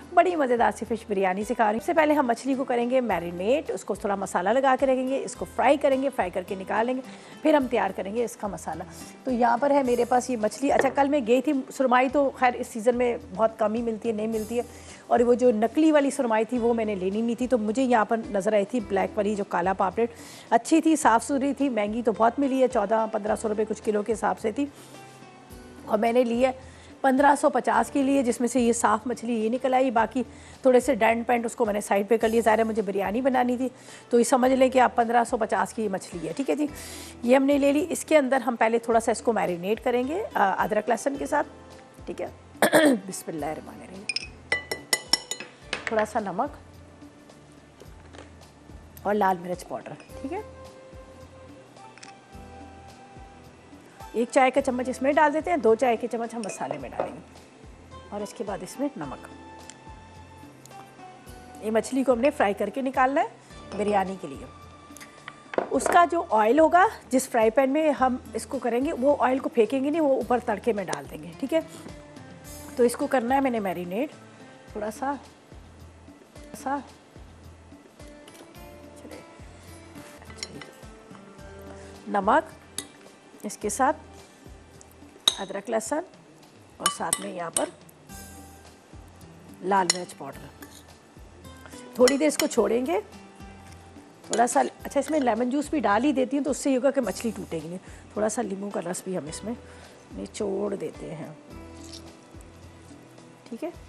बड़ी मज़ेदार सी फ़िश बिरयानी सिखा रही हूँ। सबसे पहले हम मछली को करेंगे मैरिनेट, उसको थोड़ा मसाला लगा के रखेंगे, इसको फ्राई करेंगे, फ्राई करके निकालेंगे, फिर हम तैयार करेंगे इसका मसाला। तो यहाँ पर है मेरे पास ये मछली। अच्छा, कल मैं गई थी, सुरमाई तो खैर इस सीज़न में बहुत कम ही मिलती है, नहीं मिलती है, और वो जो नकली वाली सुरमाई थी वो मैंने लेनी नहीं थी, तो मुझे यहाँ पर नज़र आई थी ब्लैक वाली जो काला पापलेट, अच्छी थी, साफ़ सुथरी थी, महंगी तो बहुत मिली है, 1400-1500 रुपये कुछ किलो के हिसाब से थी, और मैंने ली है 1550 के लिए, जिसमें से ये साफ़ मछली ये निकल आई, बाकी थोड़े से डेंट पेंट उसको मैंने साइड पे कर लिया। ज़ाहिर है मुझे बिरयानी बनानी थी, तो ये समझ लें कि आप 1550 की ये मछली है, ठीक है जी। ये हमने ले ली। इसके अंदर हम पहले थोड़ा सा इसको मैरिनेट करेंगे अदरक लहसुन के साथ, ठीक है। बिस्मिल्लाहिर्रहमानिर्रहीम। थोड़ा सा नमक और लाल मिर्च पाउडर, ठीक है, 1 चाय का चम्मच इसमें डाल देते हैं, 2 चाय के चम्मच हम मसाले में डालेंगे, और इसके बाद इसमें नमक। ये मछली को हमने फ्राई करके निकालना है बिरयानी के लिए। उसका जो ऑयल होगा जिस फ्राई पैन में हम इसको करेंगे, वो ऑयल को फेंकेंगे नहीं, वो ऊपर तड़के में डाल देंगे, ठीक है। तो इसको करना है मैंने मैरिनेट, थोड़ा सा नमक, इसके साथ अदरक लहसुन, और साथ में यहाँ पर लाल मिर्च पाउडर। थोड़ी देर इसको छोड़ेंगे, थोड़ा सा। अच्छा, इसमें लेमन जूस भी डाल ही देती हूँ, तो उससे ये होगा कि मछली टूटेगी नहीं। थोड़ा सा नींबू का रस भी हम इसमें निचोड़ देते हैं, ठीक है।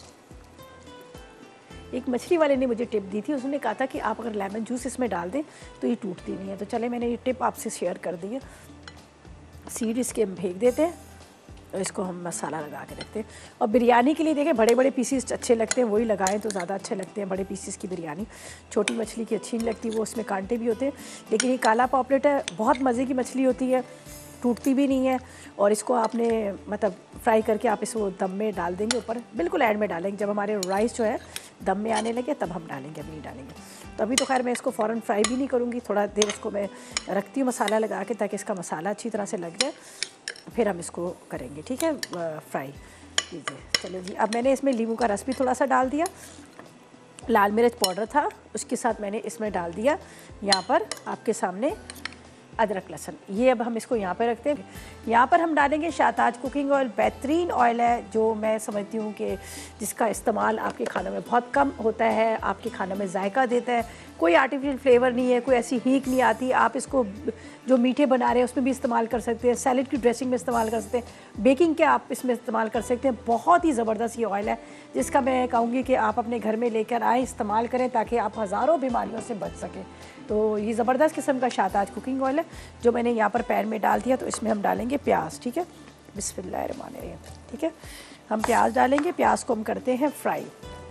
एक मछली वाले ने मुझे टिप दी थी, उसने कहा था कि आप अगर लेमन जूस इसमें डाल दें तो ये टूटती नहीं है, तो चले मैंने ये टिप आपसे शेयर कर दी है। सीड इसके हम फेंक देते हैं, और इसको हम मसाला लगा के रखते हैं। और बिरयानी के लिए देखें, बड़े बड़े पीसीस अच्छे लगते हैं, वही लगाएं तो ज़्यादा अच्छे लगते हैं बड़े पीसीस की बिरयानी। छोटी मछली की अच्छी नहीं लगती, वो उसमें कांटे भी होते हैं। लेकिन ये काला पॉपलेट है, बहुत मज़े की मछली होती है, टूटती भी नहीं है, और इसको आपने मतलब फ्राई करके आप इसको दम में डाल देंगे ऊपर, बिल्कुल एंड में डालेंगे जब हमारे राइस जो है दम में आने लगे, तब हम डालेंगे, अभी नहीं डालेंगे। तो अभी तो खैर मैं इसको फ़ौरन फ्राई भी नहीं करूँगी, थोड़ा देर उसको मैं रखती हूँ मसाला लगा के, ताकि इसका मसाला अच्छी तरह से लग जाए, फिर हम इसको करेंगे, ठीक है, फ्राई कीजिए। चलो जी, अब मैंने इसमें नींबू का रस भी थोड़ा सा डाल दिया, लाल मिर्च पाउडर था उसके साथ मैंने इसमें डाल दिया यहाँ पर आपके सामने अदरक लहसुन। ये अब हम इसको यहाँ पर रखते हैं। यहाँ पर हम डालेंगे शाहताज कुकिंग ऑयल, बेहतरीन ऑयल है, जो मैं समझती हूँ कि जिसका इस्तेमाल आपके खानों में बहुत कम होता है, आपके खानों में जायका देता है, कोई आर्टिफिशियल फ्लेवर नहीं है, कोई ऐसी हीक नहीं आती। आप इसको जो मीठे बना रहे हैं उसमें भी इस्तेमाल कर सकते हैं, सैलड की ड्रेसिंग में इस्तेमाल कर सकते हैं, बेकिंग के आप इसमें इस्तेमाल कर सकते हैं। बहुत ही ज़बरदस्त ये ऑयल है, जिसका मैं कहूँगी कि आप अपने घर में लेकर आएँ, इस्तेमाल करें, ताकि आप हज़ारों बीमारियों से बच सकें। तो ये ज़बरदस्त किस्म का शाहताज कुकिंग ऑयल है, जो मैंने यहाँ पर पैन में डाल दिया। तो इसमें हम डालेंगे प्याज, ठीक है, बिस्मिल्लाहिर्रहमानिर्रहीम, ठीक है। हम प्याज डालेंगे, प्याज को हम करते हैं फ्राई।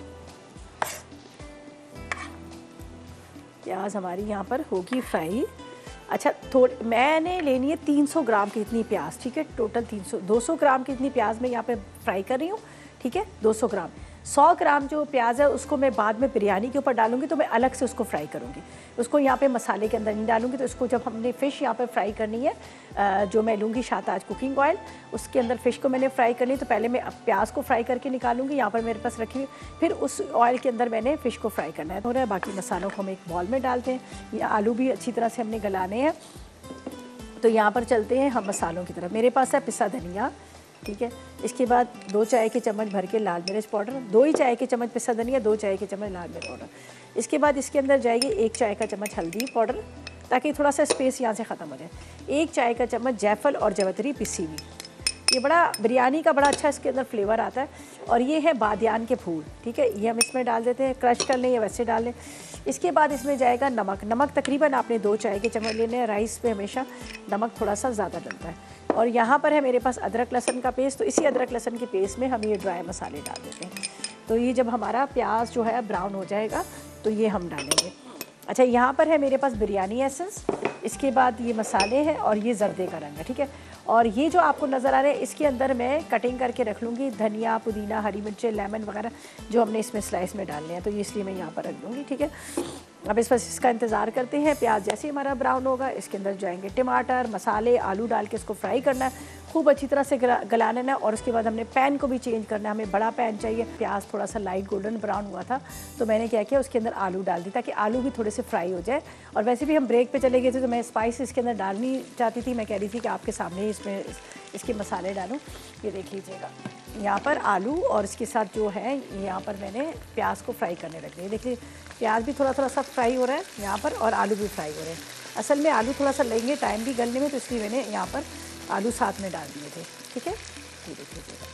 प्याज हमारी यहाँ पर होगी फ्राई। अच्छा, थोड़ी मैंने लेनी है 300 ग्राम की इतनी प्याज, ठीक है, टोटल 200 ग्राम की इतनी प्याज मैं यहाँ पे फ्राई कर रही हूँ, ठीक है, 200 ग्राम। 100 ग्राम जो प्याज है उसको मैं बाद में बिरयानी के ऊपर डालूंगी, तो मैं अलग से उसको फ्राई करूँगी, उसको यहाँ पे मसाले के अंदर नहीं डालूंगी। तो इसको जब हमने फ़िश यहाँ पे फ्राई करनी है, जो मैं लूँगी शाहताज कुकिंग ऑयल, उसके अंदर फ़िश को मैंने फ्राई करनी है, तो पहले मैं प्याज को फ्राई करके निकालूंगी, यहाँ पर मेरे पास रखी हुई, फिर उस ऑयल के अंदर मैंने फ़िश को फ्राई करना है। हो रहा है, बाकी मसालों को हम एक बॉल में डालते हैं। ये आलू भी अच्छी तरह से हमने गलाने हैं। तो यहाँ पर चलते हैं हम मसालों की तरफ। मेरे पास है पिसा धनिया, ठीक है, इसके बाद 2 चाय के चम्मच भर के लाल मिर्च पाउडर, 2 ही चाय के चम्मच पिसा धनिया, 2 चाय के चम्मच लाल मिर्च पाउडर। इसके बाद इसके अंदर जाएगी 1 चाय का चम्मच हल्दी पाउडर, ताकि थोड़ा सा स्पेस यहाँ से ख़त्म हो जाए। 1 चाय का चम्मच जायफल और जवतरी पिसी हुई, ये बड़ा बिरयानी का बड़ा अच्छा इसके अंदर फ्लेवर आता है। और ये है बादियान के फूल, ठीक है, ये हम इसमें डाल देते हैं, क्रश कर लें या वैसे डाल लें। इसके बाद इसमें जाएगा नमक। नमक तकरीबन आपने 2 चाय के चम्मच लेने हैं, राइस पे हमेशा नमक थोड़ा सा ज़्यादा डलता है। और यहाँ पर है मेरे पास अदरक लहसुन का पेस्ट, तो इसी अदरक लहसुन के पेस्ट में हम ये ड्राई मसाले डाल देते हैं। तो ये जब हमारा प्याज जो है ब्राउन हो जाएगा, तो ये हम डालेंगे। अच्छा, यहाँ पर है मेरे पास बिरयानी एसेंस, इसके बाद ये मसाले हैं, और ये जर्दे का रंग है, ठीक है। और ये जो आपको नज़र आ रहा है इसके अंदर मैं कटिंग करके रख लूँगी धनिया, पुदीना, हरी मिर्चें, लेमन वगैरह जो हमने इसमें स्लाइस में डालने हैं, तो इसलिए मैं यहाँ पर रख दूँगी। ठीक है, अब इस बस इसका इंतज़ार करते हैं। प्याज जैसे ही हमारा ब्राउन होगा इसके अंदर जाएंगे टमाटर, मसाले, आलू डाल के इसको फ्राई करना है, खूब अच्छी तरह से गला लेना है। और उसके बाद हमने पैन को भी चेंज करना है, हमें बड़ा पैन चाहिए। प्याज थोड़ा सा लाइट गोल्डन ब्राउन हुआ था तो मैंने क्या किया, उसके अंदर आलू डाल दी ताकि आलू भी थोड़े से फ्राई हो जाए। और वैसे भी हम ब्रेक पे चले गए थे तो मैं स्पाइस इसके अंदर डालनी चाहती थी, मैं कह रही थी कि आपके सामने ही इसमें इसके मसाले डालूँ। ये देख लीजिएगा यहाँ पर आलू और इसके साथ जो है यहाँ पर मैंने प्याज को फ्राई करने रख दिया। देखिए प्याज भी थोड़ा थोड़ा सा फ्राई हो रहा है यहाँ पर और आलू भी फ्राई हो रहे हैं। असल में आलू थोड़ा सा लेंगे टाइम भी गलने में, तो इसलिए मैंने यहाँ पर आलू साथ में डाल दिए थे। ठीक है, ये देख लीजिएगा।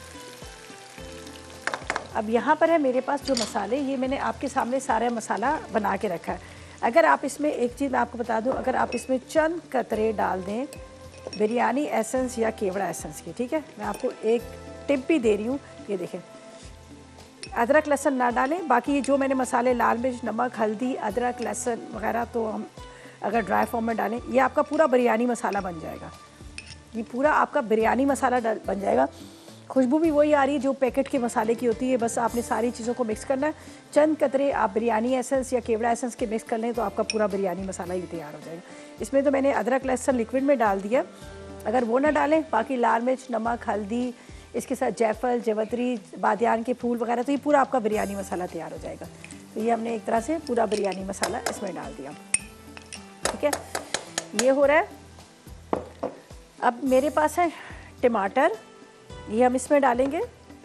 अब यहाँ पर है मेरे पास जो मसाले, ये मैंने आपके सामने सारा मसाला बना के रखा है। अगर आप इसमें एक चीज़ मैं आपको बता दूँ, अगर आप इसमें चंद कतरे डाल दें बिरयानी एसेंस या केवड़ा एसेंस की, ठीक है, मैं आपको एक टिप भी दे रही हूँ। ये देखें, अदरक लहसुन ना डालें, बाकी ये जो मैंने मसाले लाल मिर्च, नमक, हल्दी, अदरक, लहसुन वगैरह तो हम अगर ड्राई फॉर्म में डालें, ये आपका पूरा बिरयानी मसाला बन जाएगा। ये पूरा आपका बिरयानी मसाला बन जाएगा। खुशबू भी वही आ रही है जो पैकेट के मसाले की होती है। बस आपने सारी चीज़ों को मिक्स करना है। चंद कतरे आप बिरयानी एसेंस या केवड़ा एसेंस के मिक्स कर लें तो आपका पूरा बिरयानी मसाला ही तैयार हो जाएगा। इसमें तो मैंने अदरक लहसुन लिक्विड में डाल दिया, अगर वो ना डालें, बाकी लाल मिर्च, नमक, हल्दी, इसके साथ जायफल, जवतरी, बादियान के फूल वगैरह, तो ये पूरा आपका बिरयानी मसाला तैयार हो जाएगा। तो ये हमने एक तरह से पूरा बिरयानी मसाला इसमें डाल दिया। ठीक है, ये हो रहा है। अब मेरे पास है टमाटर, ये हम इसमें डालेंगे।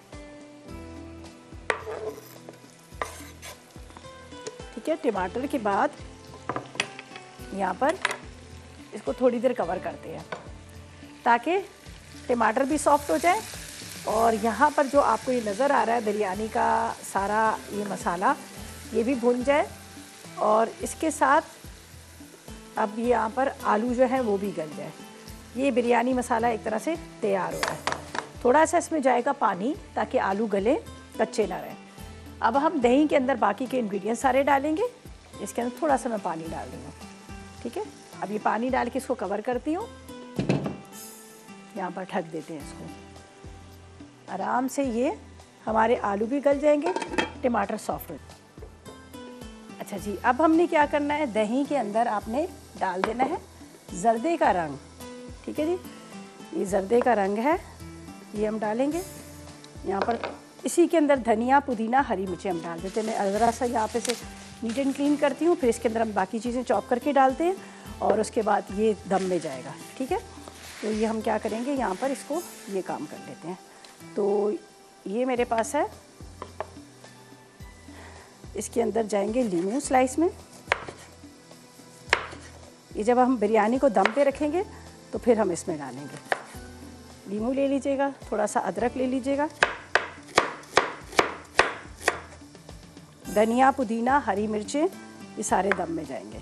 ठीक है, टमाटर के बाद यहाँ पर इसको थोड़ी देर कवर करते हैं ताकि टमाटर भी सॉफ्ट हो जाए। और यहाँ पर जो आपको ये नज़र आ रहा है बिरयानी का सारा ये मसाला, ये भी भुन जाए। और इसके साथ अब ये यहाँ पर आलू जो है वो भी गल जाए। ये बिरयानी मसाला एक तरह से तैयार हो रहा है। थोड़ा सा इसमें जाएगा पानी ताकि आलू गले, कच्चे ना रहें। अब हम दही के अंदर बाकी के इंग्रेडिएंट्स सारे डालेंगे। इसके अंदर थोड़ा सा मैं पानी डाल दूँगा। ठीक है, अब ये पानी डाल के इसको कवर करती हूँ। यहाँ पर ढक देते हैं इसको, आराम से ये हमारे आलू भी गल जाएंगे, टमाटर सॉफ्ट हो। अच्छा जी, अब हमने क्या करना है, दही के अंदर आपने डाल देना है जर्दे का रंग। ठीक है जी, ये जर्दे का रंग है, ये हम डालेंगे यहाँ पर। इसी के अंदर धनिया, पुदीना, हरी मिर्चें हम डाल देते हैं। मैं ज़रा सा यहाँ पे से नीट एंड क्लीन करती हूँ, फिर इसके अंदर हम बाकी चीज़ें चॉप करके डालते हैं और उसके बाद ये दम में जाएगा। ठीक है, तो ये हम क्या करेंगे, यहाँ पर इसको ये काम कर लेते हैं। तो ये मेरे पास है, इसके अंदर जाएंगे लीमू स्लाइस में। ये जब हम बिरयानी को दम पे रखेंगे तो फिर हम इसमें डालेंगे। लीमू ले लीजिएगा, थोड़ा सा अदरक ले लीजिएगा, धनिया, पुदीना, हरी मिर्चें, ये सारे दम में जाएंगे।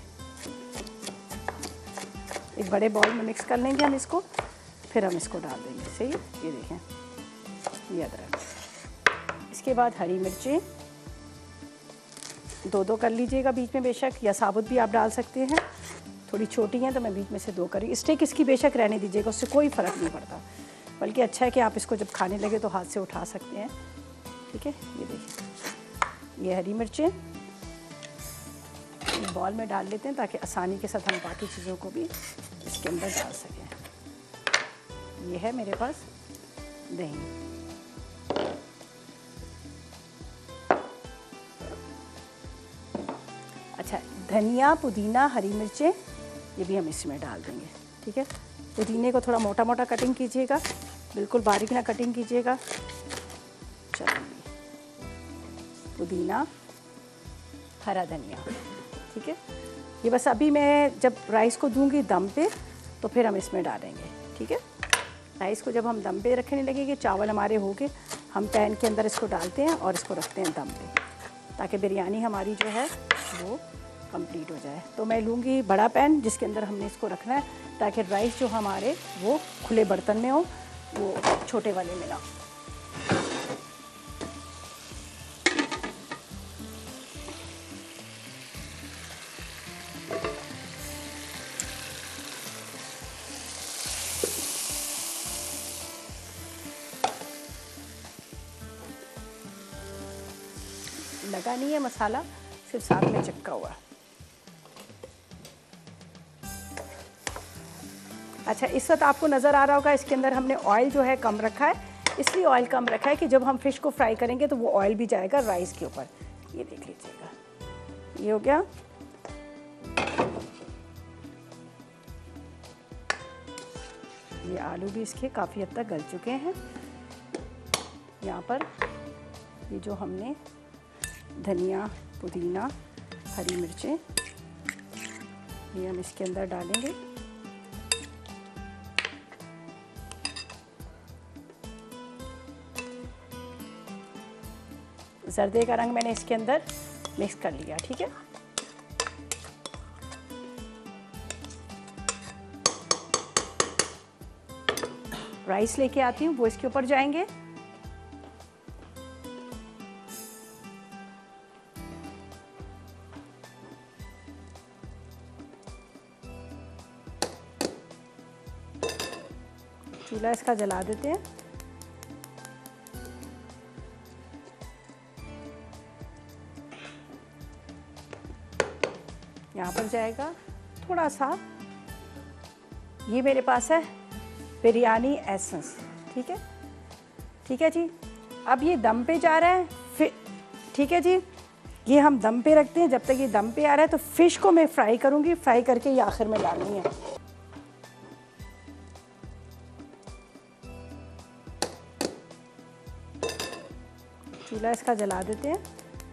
एक बड़े बॉल में मिक्स कर लेंगे हम इसको, फिर हम इसको डाल देंगे। सही, ये देखें, ये अदरक। इसके बाद हरी मिर्चें दो कर लीजिएगा बीच में, बेशक, या साबुत भी आप डाल सकते हैं। थोड़ी छोटी हैं तो मैं बीच में से 2 करी। स्टिक इसकी बेशक रहने दीजिएगा, उससे कोई फ़र्क नहीं पड़ता, बल्कि अच्छा है कि आप इसको जब खाने लगे तो हाथ से उठा सकते हैं। ठीक है, ये देखिए, ये हरी मिर्चें बॉल में डाल लेते हैं ताकि आसानी के साथ हम बाकी चीज़ों को भी इसके अंदर डाल सकें। ये है मेरे पास दही। अच्छा, धनिया, पुदीना, हरी मिर्चें, ये भी हम इसमें डाल देंगे। ठीक है, पुदीने को थोड़ा मोटा मोटा कटिंग कीजिएगा, बिल्कुल बारीक ना कटिंग कीजिएगा। चलिए, पुदीना, हरा धनिया। ठीक है, ये बस अभी मैं जब राइस को दूंगी दम पे तो फिर हम इसमें डालेंगे। ठीक है, राइस को जब हम दम पे रखने लगेंगे, चावल हमारे हो गए, हम पैन के अंदर इसको डालते हैं और इसको रखते हैं दम पे ताकि बिरयानी हमारी जो है वो कंप्लीट हो जाए। तो मैं लूँगी बड़ा पैन जिसके अंदर हमने इसको रखना है ताकि राइस जो हमारे वो खुले बर्तन में हो, वो छोटे वाले में ना। लगा नहीं है मसाला, सिर्फ साथ में चिपका हुआ। अच्छा, इस वक्त आपको नज़र आ रहा होगा इसके अंदर हमने ऑयल जो है कम रखा है। इसलिए ऑयल कम रखा है कि जब हम फ़िश को फ्राई करेंगे तो वो ऑयल भी जाएगा राइस के ऊपर। ये देख लीजिएगा, ये हो गया। ये आलू भी इसके काफ़ी हद तक गल चुके हैं। यहाँ पर ये जो हमने धनिया, पुदीना, हरी मिर्चें, ये हम इसके अंदर डालेंगे। जर्दे का रंग मैंने इसके अंदर मिक्स कर लिया, ठीक है। राइस लेके आती हूँ, वो इसके ऊपर जाएंगे। चूल्हा इसका जला देते हैं। यहाँ पर जाएगा थोड़ा सा, ये मेरे पास है बिरयानी एसेंस, ठीक है, ठीक है जी। अब ये दम पे जा रहा है, फिर ठीक है जी, ये हम दम पे रखते हैं। जब तक ये दम पे आ रहा है तो फ़िश को मैं फ्राई करूँगी, फ्राई करके ये आखिर में डालनी है। चूल्हा इसका जला देते हैं।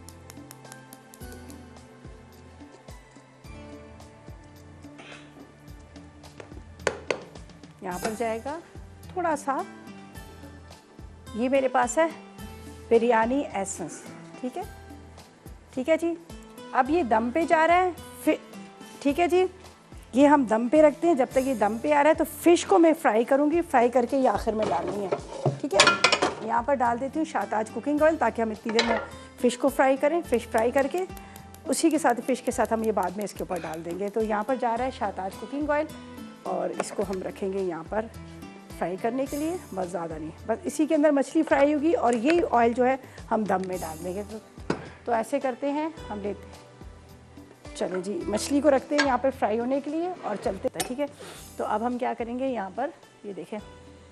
यहाँ पर जाएगा थोड़ा सा, ये मेरे पास है बिरयानी एसेंस, ठीक है, ठीक है जी। अब ये दम पे जा रहा है, फिर ठीक है जी, ये हम दम पे रखते हैं। जब तक ये दम पे आ रहा है तो फ़िश को मैं फ्राई करूँगी, फ्राई करके ये आखिर में डालनी है, ठीक है। यहाँ पर डाल देती हूँ शाहताज कुकिंग ऑयल, ताकि हम इतनी देर में फ़िश को फ्राई करें। फ़िश फ्राई करके उसी के साथ, फ़िश के साथ हम ये बाद में इसके ऊपर डाल देंगे। तो यहाँ पर जा रहा है शाहताज कुकिंग ऑयल, और इसको हम रखेंगे यहाँ पर फ्राई करने के लिए। बस ज़्यादा नहीं, बस इसी के अंदर मछली फ्राई होगी और यही ऑयल जो है हम दम में डाल देंगे। तो ऐसे करते हैं हम, लेते हैं, चलो जी, मछली को रखते हैं यहाँ पर फ्राई होने के लिए और चलते हैं, ठीक है। तो अब हम क्या करेंगे, यहाँ पर ये देखें,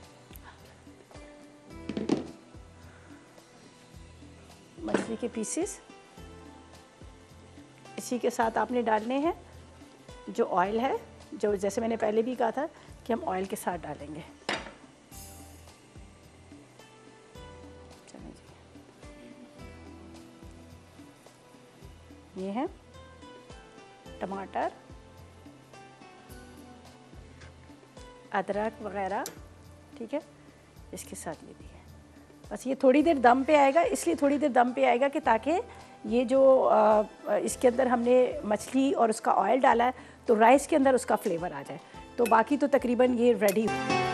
मछली के पीसेस इसी के साथ आपने डालने हैं। जो ऑयल है, जो जैसे मैंने पहले भी कहा था कि हम ऑयल के साथ डालेंगे। चलिए जी, ये है टमाटर, अदरक वगैरह, ठीक है, इसके साथ ये भी है। बस ये थोड़ी देर दम पे आएगा, इसलिए थोड़ी देर दम पे आएगा कि ताकि ये जो इसके अंदर हमने मछली और उसका ऑयल डाला है तो राइस के अंदर उसका फ्लेवर आ जाए। तो बाकी तो तकरीबन ये रेडी